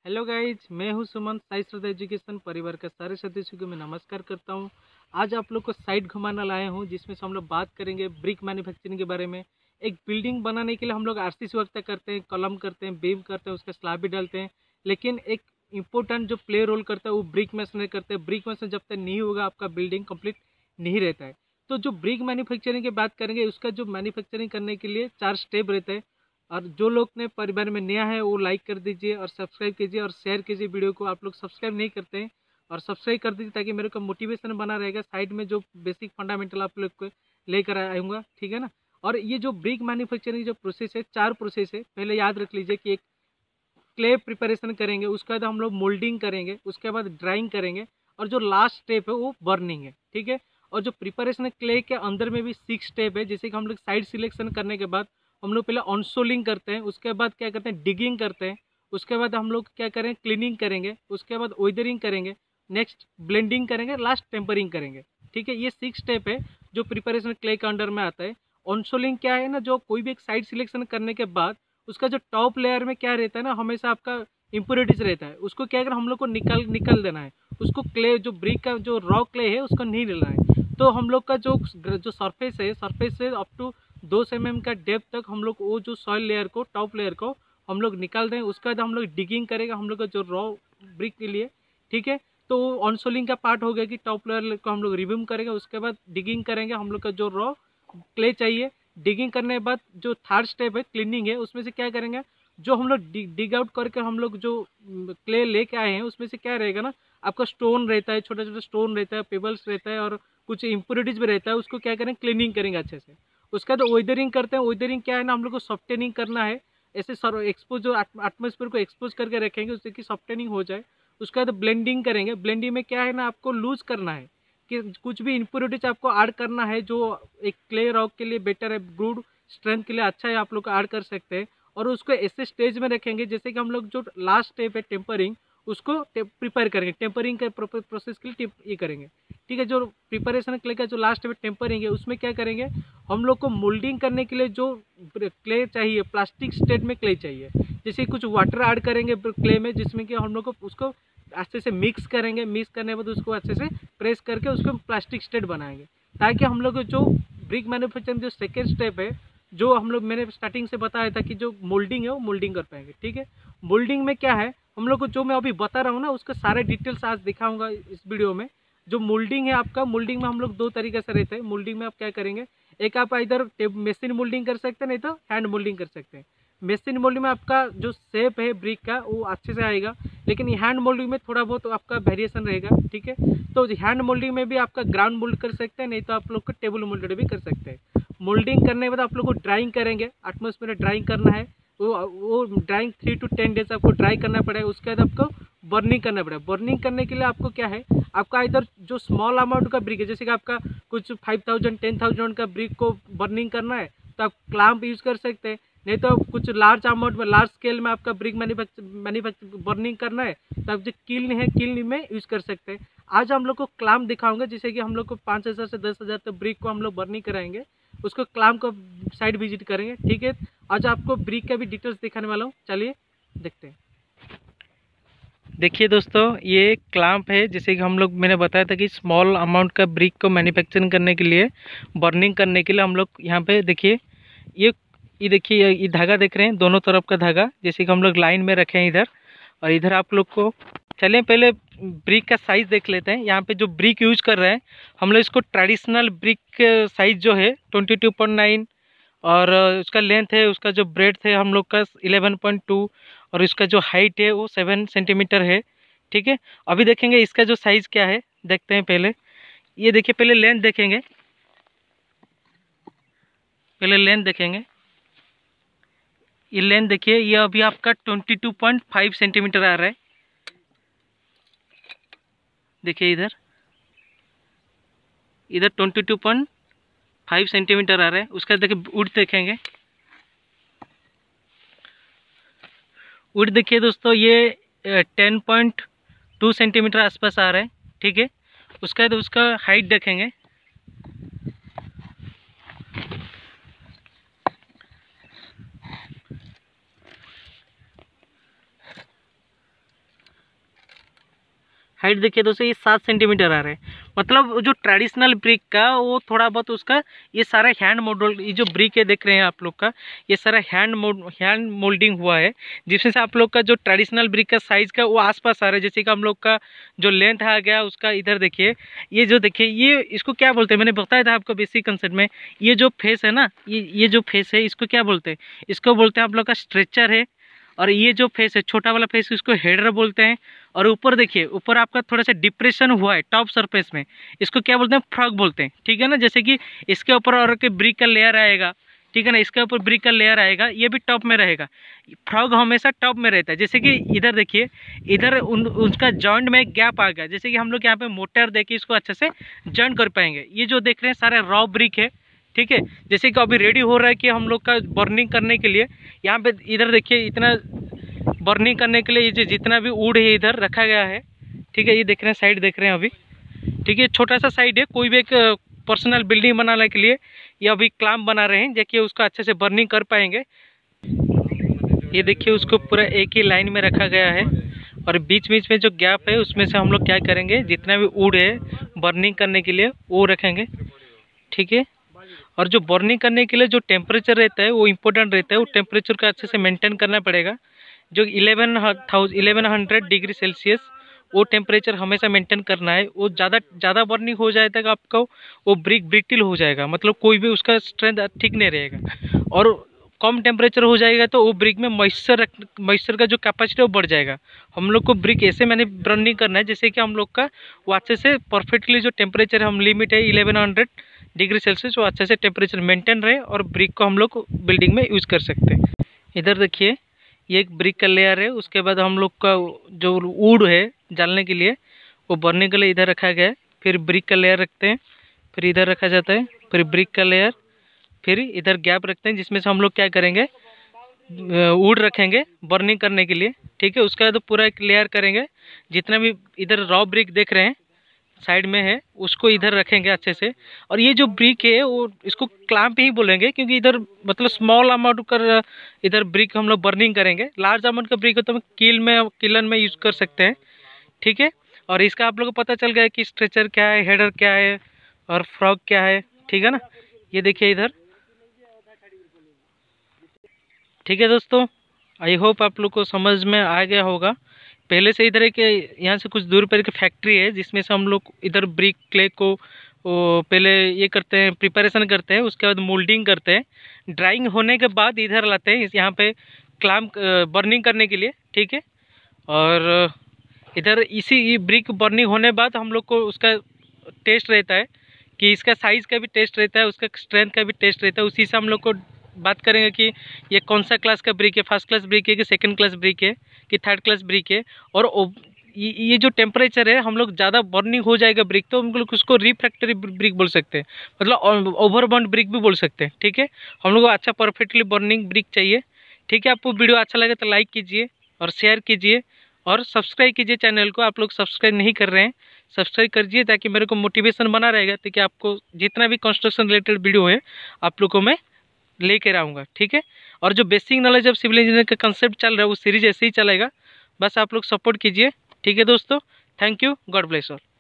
Hello guys, मैं हूं सुमन। साई श्रद्धा education परिवार के सारे सदस्यों को मैं नमस्कार करता हूं। आज आप लोग को साइट घुमाना लाया हूं, जिसमें से हम लोग बात करेंगे ब्रिक मैन्युफैक्चरिंग के बारे में। एक बिल्डिंग बनाने के लिए हम लोग आरसीसी वर्क करते हैं, कलम करते हैं, बीम करते हैं, उसका स्लैब भी डालते हैं। लेकिन एक इम्पोर्टेंट जो प्ले रोल करता है वो ब्रिक मैसनरी करते हैं। ब्रिक मैसन जब तक नहीं होगा आपका बिल्डिंग कंप्लीट नहीं रहता है। तो जो ब्रिक मैन्युफैक्चरिंग की बात करेंगे, उसका जो मैन्युफैक्चरिंग करने के लिए 4 स्टेप रहते हैं। और जो लोग ने परिवार में नया है वो लाइक कर दीजिए और सब्सक्राइब कीजिए और शेयर कीजिए वीडियो को। आप लोग सब्सक्राइब नहीं करते हैं और सब्सक्राइब कर दीजिए, ताकि मेरे को मोटिवेशन बना रहेगा। साइड में जो बेसिक फंडामेंटल आप लोग को लेकर आऊँगा, ठीक है ना। और ये जो ब्रिक मैन्युफैक्चरिंग जो प्रोसेस है, 4 प्रोसेस है। पहले याद रख लीजिए कि एक क्ले प्रिपरेशन करेंगे, उसके बाद हम लोग मोल्डिंग करेंगे, उसके बाद ड्राइंग करेंगे, और जो लास्ट स्टेप है वो बर्निंग है, ठीक है। और जो प्रिपरेशन है क्ले के अंदर में भी 6 स्टेप है। जैसे कि हम लोग साइड सिलेक्शन करने के बाद हम लोग पहले ऑनसोलिंग करते हैं, उसके बाद क्या करते हैं डिगिंग करते हैं, उसके बाद हम लोग क्या करें क्लीनिंग करेंगे, उसके बाद वेदरिंग करेंगे, नेक्स्ट ब्लेंडिंग करेंगे, लास्ट टेम्परिंग करेंगे, ठीक है। ये 6 स्टेप है जो प्रिपरेशन क्ले के अंडर में आता है। ऑनसोलिंग क्या है ना, जो कोई भी एक साइड सिलेक्शन करने के बाद उसका जो टॉप लेयर में क्या रहता है ना, हमेशा आपका इम्प्योरिटीज रहता है। उसको क्या करना हम लोग को निकल देना है। उसको क्ले जो ब्रिक का जो रॉ क्ले है उसको नहीं लेना है। तो हम लोग का जो जो सरफेस है, सरफेस से अप टू 2 mm का डेप्थ तक हम लोग वो जो सॉइल लेयर को, टॉप लेयर को हम लोग निकाल दें। उसके बाद हम लोग डिगिंग करेंगे हम लोग का जो रॉ ब्रिक के लिए, ठीक है। तो ऑनसोलिंग का पार्ट हो गया कि टॉप लेयर को हम लोग रिमूव करेंगे, उसके बाद डिगिंग करेंगे हम लोग का जो रॉ क्ले चाहिए। डिगिंग करने के बाद जो थर्ड स्टेप है क्लीनिंग है, उसमें से क्या करेंगे, जो हम लोग डिग आउट करके हम लोग जो क्ले लेके आए हैं उसमें से क्या रहेगा ना, आपका स्टोन रहता है, छोटा छोटा स्टोन रहता है, पेबल्स रहता है और कुछ इम्प्योरिटीज भी रहता है। उसको क्या करेंगे क्लीनिंग करेंगे अच्छे से। उसका तो वेदरिंग करते हैं। वेदरिंग क्या है ना, हम लोग को सॉफ्टनिंग करना है। ऐसे सर एक्सपोज जो एटमोसफेयर को एक्सपोज करके रखेंगे उससे कि सॉफ्टनिंग हो जाए। उसके बाद ब्लेंडिंग करेंगे। ब्लेंडिंग में क्या है ना, आपको लूज करना है कि कुछ भी इम्प्योरिटीज आपको ऐड करना है जो एक क्ले रॉक के लिए बेटर है, गुड स्ट्रेंथ के लिए अच्छा है, आप लोग ऐड कर सकते हैं। और उसको ऐसे स्टेज में रखेंगे जैसे कि हम लोग जो लास्ट स्टेप है टेम्परिंग, उसको प्रिपेयर करेंगे। टेम्परिंग के प्रोसेस के लिए ये करेंगे, ठीक है। जो प्रिपरेशन क्ले का जो लास्ट में टेम्परिंग है उसमें क्या करेंगे, हम लोग को मोल्डिंग करने के लिए जो क्ले चाहिए, प्लास्टिक स्टेट में क्ले चाहिए। जैसे कुछ वाटर ऐड करेंगे क्ले में, जिसमें कि हम लोग को उसको अच्छे से मिक्स करेंगे। मिक्स करने के बाद उसको अच्छे से प्रेस करके उसको प्लास्टिक स्टेट बनाएंगे, ताकि हम लोग जो ब्रिक मैन्युफैक्चरिंग जो सेकेंड स्टेप है, जो हम लोग मैंने स्टार्टिंग से बताया था कि जो मोल्डिंग है वो मोल्डिंग कर पाएंगे, ठीक है। मोल्डिंग में क्या है, हम लोग को जो मैं अभी बता रहा हूँ ना उसका सारे डिटेल्स आज दिखाऊंगा इस वीडियो में। जो मोल्डिंग है आपका, मोल्डिंग में हम लोग 2 तरीके से रहते हैं। मोल्डिंग में आप क्या करेंगे, एक आप इधर मशीन मोल्डिंग कर सकते हैं, नहीं तो हैंड मोल्डिंग कर सकते हैं। मशीन मोल्डिंग में आपका जो शेप है ब्रिक का वो अच्छे से आएगा, लेकिन हैंड मोल्डिंग में थोड़ा बहुत आपका वेरिएशन रहेगा, ठीक है। तो हैंड मोल्डिंग में भी आपका ग्राउंड मोल्ड कर सकते हैं, नहीं तो आप लोग को टेबल मोल्डेड भी कर सकते हैं। मोल्डिंग करने के बाद आप लोग को ड्राइंग करेंगे। एटमॉस्फेयर ड्राइंग करना है, वो ड्राइंग 3 to 10 डेज आपको ड्राई करना पड़ेगा। उसके बाद आपको बर्निंग करना पड़ेगा। बर्निंग करने के लिए आपको क्या है, आपका इधर जो स्मॉल अमाउंट का ब्रिक है, जैसे कि आपका कुछ 5000 10,000 का ब्रिक को बर्निंग करना है तो आप क्लैंप यूज़ कर सकते हैं। नहीं तो कुछ लार्ज अमाउंट में, लार्ज स्केल में आपका ब्रिक मैन्युफैक्चर बर्निंग करना है तो आप जो किल्न है, किल्न में यूज़ कर सकते हैं। आज हम लोग को क्लैंप दिखाऊंगा, जैसे कि हम लोग को 5000 से 10,000 तक ब्रिक को हम लोग बर्निंग कराएंगे। उसको क्लैंप को साइड विजिट करेंगे, ठीक है। आज आपको ब्रिक का भी डिटेल्स दिखाने वाला हूँ, चलिए देखते हैं। देखिए दोस्तों, ये क्लैंप है। जैसे कि हम लोग, मैंने बताया था कि स्मॉल अमाउंट का ब्रिक को मैन्युफैक्चरिंग करने के लिए, बर्निंग करने के लिए हम लोग यहाँ पे देखिए, ये देखिए, ये धागा देख रहे हैं, दोनों तरफ का धागा, जैसे कि हम लोग लाइन में रखे हैं इधर और इधर आप लोग को। चलिए पहले ब्रिक का साइज़ देख लेते हैं। यहाँ पे जो ब्रिक यूज कर रहे हैं हम लोग, इसको ट्रेडिशनल ब्रिक साइज़ जो है 22.9, और उसका लेंथ है, उसका जो ब्रेड्थ है हम लोग का 11.2, और इसका जो हाइट है वो 7 सेंटीमीटर है, ठीक है। अभी देखेंगे इसका जो साइज़ क्या है, देखते हैं पहले। ये देखिए, पहले लेंथ देखेंगे, पहले लेंथ देखेंगे। ये लेंथ देखिए, ये अभी आपका 22.5 सेंटीमीटर आ रहा है। देखिए इधर, इधर 22.5 सेंटीमीटर आ रहा है। उसका देखिए वुड्थ देखेंगे, वुड्थ देखिए दोस्तों, ये 10.2 सेंटीमीटर आसपास आ रहा है, ठीक है। उसका बाद उसका हाइट देखेंगे, हाइट देखिए दोस्तों, ये 7 सेंटीमीटर आ रहा है। मतलब जो ट्रेडिशनल ब्रिक का वो थोड़ा बहुत उसका ये सारा हैंड मॉडल, ये जो ब्रिक है देख रहे हैं आप लोग का, ये सारा हैंड मोल्डिंग हुआ है, जिसमें से आप लोग का जो ट्रेडिशनल ब्रिक का साइज का वो आसपास आ रहा है। जैसे कि हम लोग का जो लेंथ आ गया उसका, इधर देखिए, ये जो देखिए, ये इसको क्या बोलते हैं, मैंने बताया था आपको बेसिक कंसेप्ट में। ये जो फेस है ना, ये जो फेस है इसको क्या बोलते हैं, इसको बोलते हैं आप लोग का स्ट्रेचर है। और ये जो फेस है, छोटा वाला फेस, इसको हेडर बोलते हैं। और ऊपर देखिए, ऊपर आपका थोड़ा सा डिप्रेशन हुआ है टॉप सरफेस में, इसको क्या बोलते हैं, फ्रॉग बोलते हैं। ठीक है ना, जैसे कि इसके ऊपर और के ब्रिक का लेयर आएगा, ठीक है ना, इसके ऊपर ब्रिक का लेयर आएगा, ये भी टॉप में रहेगा। फ्रॉग हमेशा टॉप में रहता है। जैसे कि इधर देखिए, इधर उसका जॉइंट में एक गैप आ गया, जैसे कि हम लोग यहाँ पे मोटर देके इसको अच्छे से जॉइंट कर पाएंगे। ये जो देख रहे हैं सारे रॉ ब्रिक है, ठीक है। जैसे कि अभी रेडी हो रहा है कि हम लोग का बर्निंग करने के लिए, यहाँ पे इधर देखिए, इतना बर्निंग करने के लिए ये जितना भी वुड है इधर रखा गया है, ठीक है। ये देख रहे हैं, साइड देख रहे हैं अभी, ठीक है, छोटा सा साइड है। कोई भी एक पर्सनल बिल्डिंग बनाने के लिए ये अभी क्लैंप बना रहे हैं, देखिए उसको अच्छे से बर्निंग कर पाएंगे। ये देखिए, उसको पूरा एक ही लाइन में रखा गया है, और बीच बीच में जो गैप है उसमें से हम लोग क्या करेंगे, जितना भी वुड है बर्निंग करने के लिए वो रखेंगे, ठीक है। और जो बर्निंग करने के लिए जो टेम्परेचर रहता है वो इम्पोर्टेंट रहता है, वो टेम्परेचर का अच्छे से मेंटेन करना पड़ेगा। जो 1100 डिग्री सेल्सियस वो टेम्परेचर हमेशा मेंटेन करना है। वो ज़्यादा बर्निंग हो जाए तक आपको वो ब्रिक ब्रिटिल हो जाएगा, मतलब कोई भी उसका स्ट्रेंथ ठीक नहीं रहेगा। और कम टेम्परेचर हो जाएगा तो वो ब्रिक में मॉइस्चर का जो कैपेसिटी वो बढ़ जाएगा। हम लोग को ब्रिक ऐसे मैंने बर्निंग करना है जैसे कि हम लोग का वो अच्छे से परफेक्टली जो टेम्परेचर हम लिमिट है 1100 डिग्री सेल्सियस, वो अच्छे से टेम्परेचर मेंटेन रहे और ब्रिक को हम लोग बिल्डिंग में यूज़ कर सकते हैं। इधर देखिए, ये एक ब्रिक का लेयर है। उसके बाद हम लोग का जो वुड है जलने के लिए, वो बर्निंग के लिए इधर रखा गया है। फिर ब्रिक का लेयर रखते हैं, फिर इधर रखा जाता है, फिर ब्रिक का लेयर, फिर इधर गैप रखते हैं जिसमें से हम लोग क्या करेंगे, वुड रखेंगे बर्निंग करने के लिए, ठीक है। उसके बाद पूरा एक लेयर करेंगे, जितना भी इधर रॉ ब्रिक देख रहे हैं साइड में है उसको इधर रखेंगे अच्छे से। और ये जो ब्रिक है वो इसको क्लैंप ही बोलेंगे, क्योंकि इधर मतलब स्मॉल अमाउंट कर इधर ब्रिक हम लोग बर्निंग करेंगे। लार्ज अमाउंट का ब्रिक हो तो हम किलन में यूज़ कर सकते हैं, ठीक है। और इसका आप लोगों को पता चल गया कि स्ट्रेचर क्या है, हेडर क्या है और फ्रॉग क्या है, ठीक है ना। ये देखिए इधर, ठीक है दोस्तों, आई होप आप लोग को समझ में आ गया होगा। पहले से इधर एक यहाँ से कुछ दूर पर एक फैक्ट्री है जिसमें से हम लोग इधर ब्रिक क्ले को पहले ये करते हैं, प्रिपरेशन करते हैं, उसके बाद मोल्डिंग करते हैं, ड्राइंग होने के बाद इधर लाते हैं यहाँ पे क्लैंप बर्निंग करने के लिए, ठीक है। और इधर इसी ब्रिक बर्निंग होने बाद हम लोग को उसका टेस्ट रहता है कि इसका साइज़ का भी टेस्ट रहता है, उसका स्ट्रेंथ का भी टेस्ट रहता है। उसी से हम लोग को बात करेंगे कि ये कौन सा क्लास का ब्रिक है, फर्स्ट क्लास ब्रिक है कि सेकंड क्लास ब्रिक है कि थर्ड क्लास ब्रिक है। और ये जो टेम्परेचर है, हम लोग ज़्यादा बर्निंग हो जाएगा ब्रिक तो हम लोग उसको रिफ्रैक्टरी ब्रिक बोल सकते हैं, मतलब ओवरबर्न ब्रिक भी बोल सकते हैं, ठीक है। हम लोग को अच्छा परफेक्टली बर्निंग ब्रिक चाहिए, ठीक है। आपको वीडियो अच्छा लगे तो लाइक कीजिए और शेयर कीजिए और सब्सक्राइब कीजिए चैनल को। आप लोग सब्सक्राइब नहीं कर रहे हैं, सब्सक्राइब करिए ताकि मेरे को मोटिवेशन बना रहेगा, ताकि आपको जितना भी कंस्ट्रक्शन रिलेटेड वीडियो है आप लोग को मैं लेकर आऊँगा, ठीक है। और जो basic knowledge of civil engineering का कंसेप्ट चल रहा है वो सीरीज ऐसे ही चलेगा, बस आप लोग सपोर्ट कीजिए, ठीक है दोस्तों। Thank you, God bless all.